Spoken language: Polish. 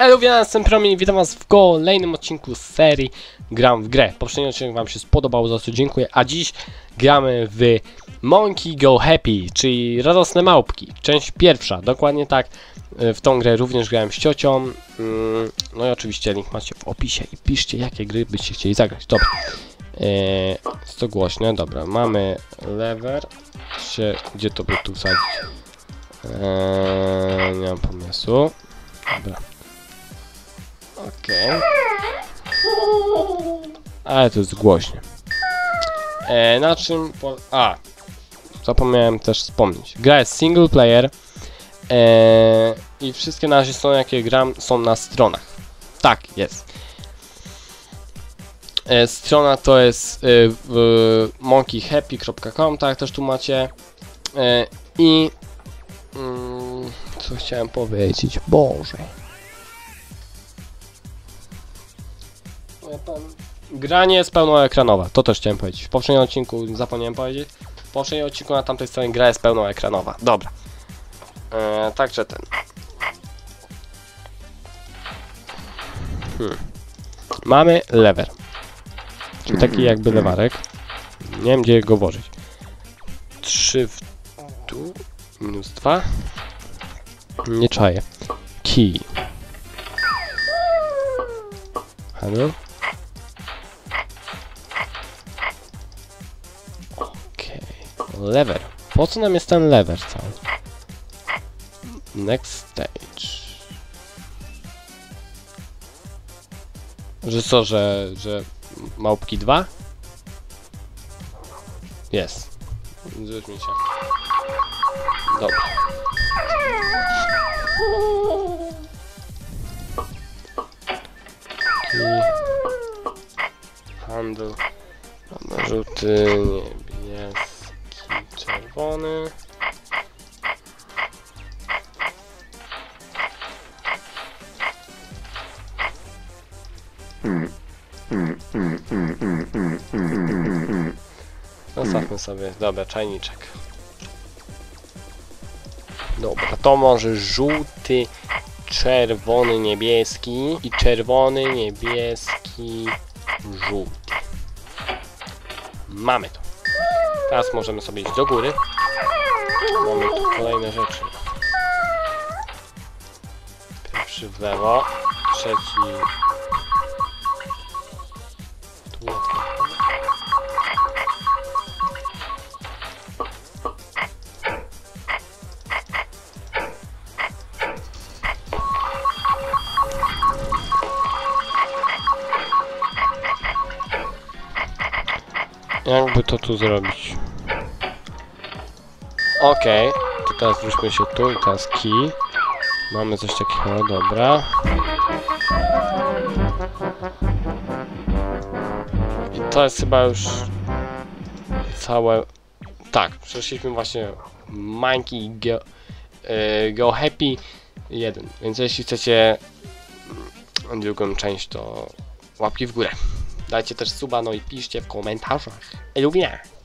Elo, jestem Promień, witam was w kolejnym odcinku z serii Gram w grę. Poprzedni odcinek wam się spodobał, za co dziękuję, a dziś gramy w Monkey Go Happy, czyli Radosne Małpki. Część pierwsza, dokładnie tak. W tą grę również grałem z ciocią. No i oczywiście link macie w opisie i piszcie, jakie gry byście chcieli zagrać. Dobra. Jest to głośne, dobra. Mamy lever. Gdzie to by tu wsadzić? Nie mam pomysłu. Dobra. Okej. Ale to jest głośne. Na czym zapomniałem też wspomnieć. Gra jest single player. I wszystkie nasze strony, jakie gram, są na stronach. Tak, jest. Strona to jest monkeyhappy.com, tak też tu macie. Co chciałem powiedzieć? Boże. Granie jest pełnoekranowa, to też chciałem powiedzieć. W poprzednim odcinku zapomniałem powiedzieć. W poprzednim odcinku na tamtej stronie gra jest pełnoekranowa. Dobra. Także ten. Mamy lever. Czyli taki jakby lewarek. Nie wiem, gdzie go włożyć. 3 w tu. Minus 2. Nie czaję. Key. Halo? Okej. Lever. Po co nam jest ten lever cały? Next stage. Że co, że małpki 2? Jest. Zresztą się. Dobra. Handle. Mamy żółty, niebieski, czerwony. Zostawmy sobie, dobra, czajniczek. Dobra, to może żółty, czerwony, niebieski i czerwony, niebieski, żółty. Mamy to. Teraz możemy sobie iść do góry. Mamy tu kolejne rzeczy. Pierwszy w lewo, trzeci tu. Jakby to tu zrobić? Okej, to teraz wróćmy się tu i teraz key. Mamy coś takiego, dobra. I to jest chyba już całe... Tak, przeszliśmy właśnie Monkey Go Happy 1, więc jeśli chcecie drugą część, to łapki w górę. Dajcie też suba, no i piszcie w komentarzach. Lubię!